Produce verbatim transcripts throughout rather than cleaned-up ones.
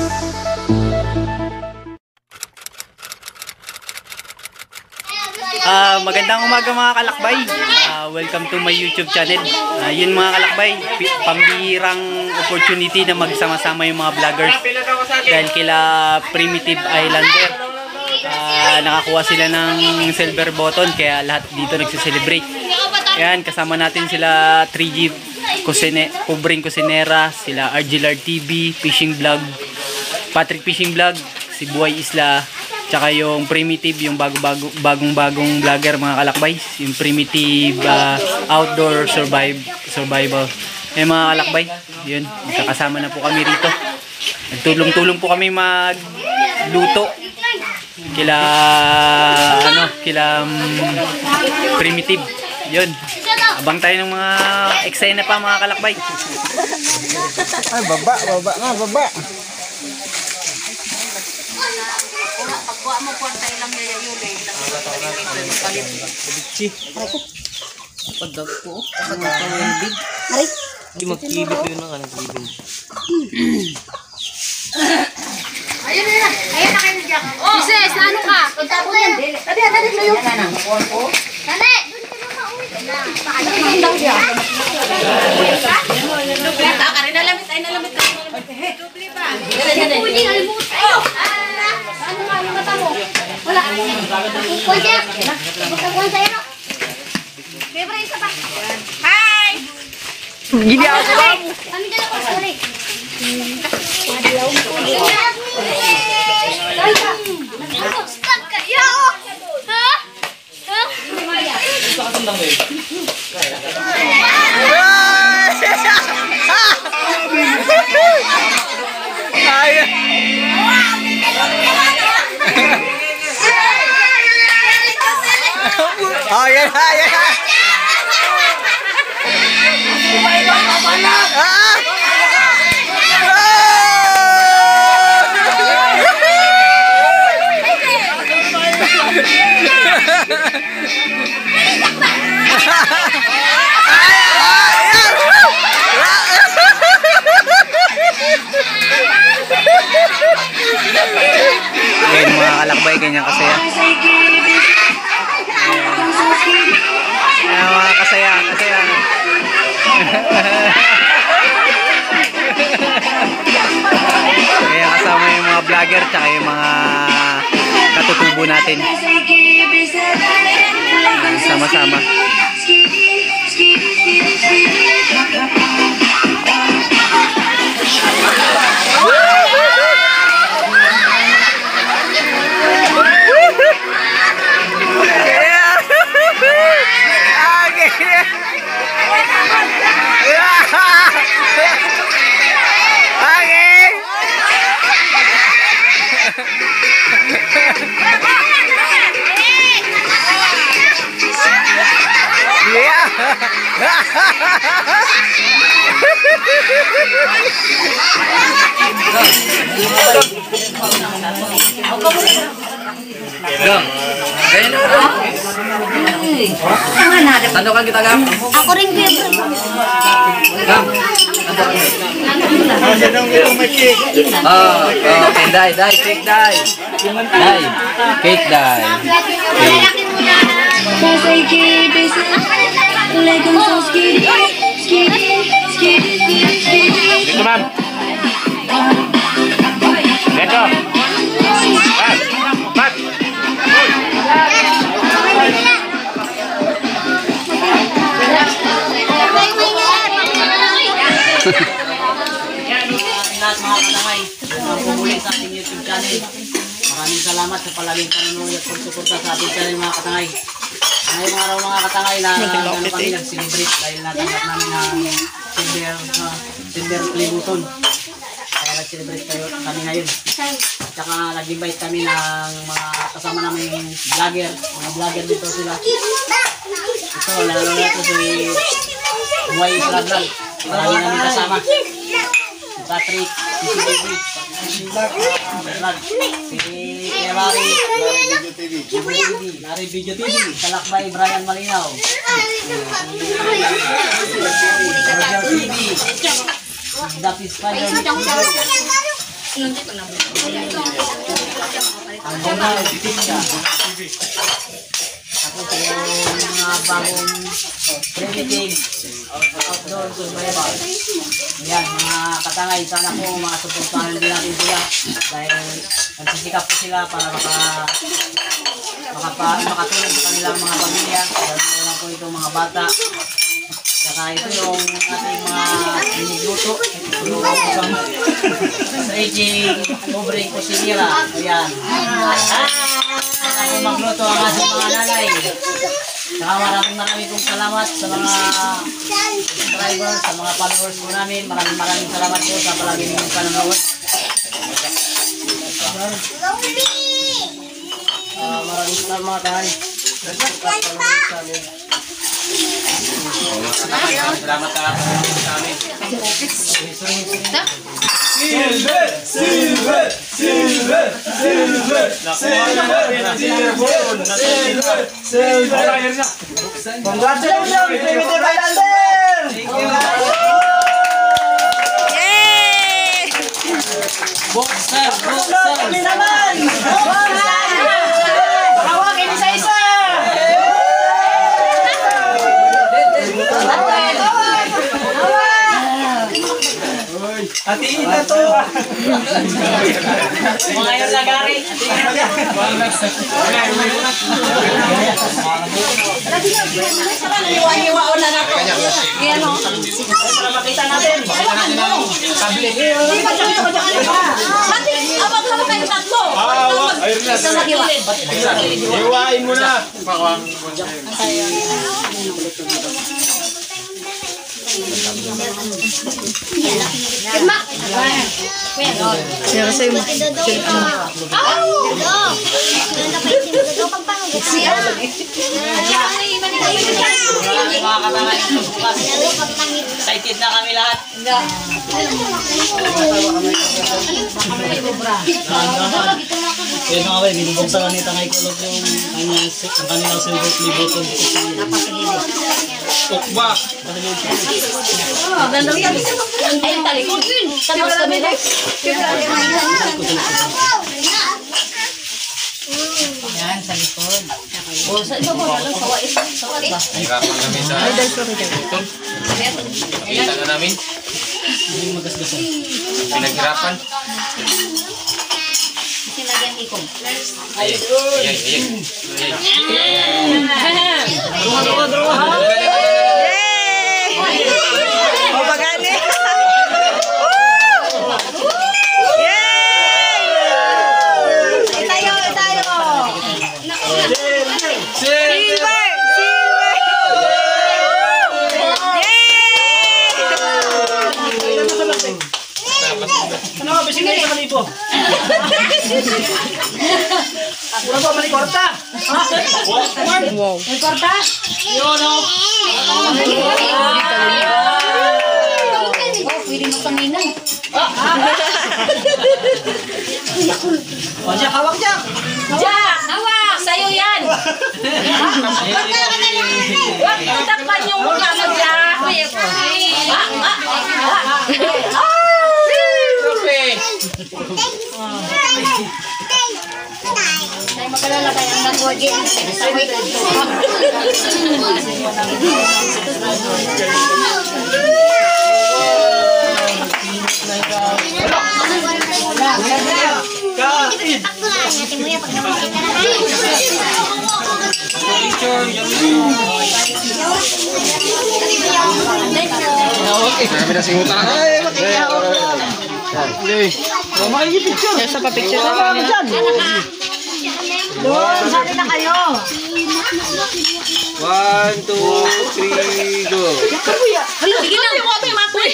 Uh, magandang umaga mga kalakbay. Uh, welcome to my YouTube channel. Uh, yun mga kalakbay, pambihirang opportunity na magsama-sama yung mga vloggers. Dahil kila Primitive Islander, uh, nakakuha sila ng silver button, kaya lahat dito nagsiselebrate. Yan, kasama natin sila three G Kusine, Kubring Kusinera, sila R G L R T V, Fishing Vlog, Patrick Fishing Vlog, si Buhay Isla, tsaka yung Primitive, yung bago-bago bagong-bagong vlogger mga kalakbay, yung Primitive uh, Outdoor Survive Survival. Eh mga kalakbay, yun, magkakasama na po kami rito. Nagtulong-tulong po kami magluto. Kila ano, kila um, Primitive. Yun. Abang tayo ng mga eksena pa mga kalakbay. Ay, baba, baba nga, baba. Pagkuha mo po tayo lang yaya yuli. Bichi. Padag po. Padag. Aray. Hindi magkibig yun ang kanagibig. Ayun na. Ayun na kayo dyan. Oh! Sis, ano ka? Pagtapo na yan. Dali, dali kayo. Dali. Pakalimutan daw dyan. Dupli pa. Kari na lamit. Ay na lamit. Dupli pa. Dali, dali. Pwede na limut. Ayo. Ano nga yung mata mo? Wala. Pwede. Magkakuhan sa'yo, no? Bebra, isa pa. Hi! Gini ako lang. Kami dala ko, sorry. Stop kayo! Ha? Ha? Ayan. Oh, yan, yan. Ah! Ayan mga kalakbay, ganyan kasaya. Ayan mga kasaya, kasaya. Ayan kasama yung mga vlogger tsaka yung mga katutubo natin. Sama-sama. Tando kan kita gam? Ako rin kayo. Gam. Oh, okay, dai, dai, cake dai. Dai, cake dai. Dito ma'am. Dito. Pat. Pat. Lahat mga katangay, pumuli sa ating YouTube channel. Maraming salamat sa palaging panonood at pagsuporta sa ating channel mga katangay. Ngayong araw mga katangay na gano'n kami nag-celebrate dahil natanggap namin ang silver, uh, silver play button. Kaya nag-celebrate kami ngayon. At saka nag-invite kami ng mga kasama namin vlogger, mga vlogger dito sila. Ito, lalo na ito si Buhay Isla Vlog. Marami namin kasama. Patrick, si C T V, si Larry, Larry Video T V, Kalakbay Brian Malinaw, Roger T V, Dapis Spider, Ang bunga, siya. Tapos yung mga bagong primitive outdoor survival. Yan, mga katangay, sana po mga suportahan din natin sila dahil nagsisikap po sila para maka, makapa, makatulong sa kanilang mga pamilya. Dahil na po itong mga bata. Saka ito yung ating mga minigluto. Yung stretching, pobreng kusinira. Ayan. Ako magluto ang ating mga nanay. Saka maraming maraming pong salamat sa mga subscribers, sa mga followers po namin. Maraming maraming salamat po sa palagi ninyong panonood. Uh, maraming salamat mga tahan. Salamat sa amin. Silver! Silver! Silver! Silver! Silver! Silver! Silver! Congratulations! Primitive Islander! Yay! Boxer! Boxer! Kami naman! Hawakin isa-isa! Hatiin na to! Mga yung lagari! Iwa-iwa na na to. Yan o. Para makita natin! Tablet! Hati, abang-abang kayo tatlo. Isang mag-iwa. Iwain mo na! Irma. Siya kasi Mga katangay, bukas. Excited na kami lahat. Kaya mga kayo, binubuksan ka ni Tangay Kulog yung kanyang, ang kanilang silver play button. Tukba! Ay, talikod yun. Tapos kami na. yan sa likod. O, sa ito mo, walang sawa isa. Sawa ba? Hirapan kami sa button. Nakita na namin. Hindi magasgasan. Pinaghirapan. Sinagyan ikong. Ayay, ayay, ayay. O pagani. Tayo, tayo. Silver! Ano ka? Bising na yung kalibo. Wala pa malikorta. Wow. Nagkorta? Yun o! Oh, pwede mo kanina. O, Jack, hawak, Jack. Jack! Hawak! Sa'yo yan! Huwag takpan yung mukha mo, Jack! Ah! Ah! Ah! Ay, makalalakay ang nag-wagi. Sa wait. Kain. Kami na singutan. Ay, makikita. O, makikipicture. Sa pa-picture na Ano lang. dyan? Doon, sali na kayo. One, two, three, go. Sige lang. Ako pa yung mapoy.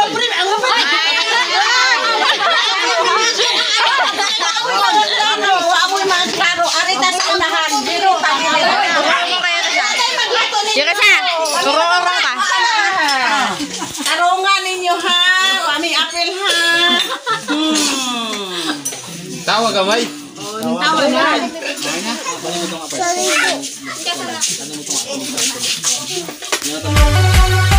Yung kasi, kurong-kurong ka. Tarungan ninyo ha, aming apel ha. Tawa gamay. Tawag na. Ano mo itong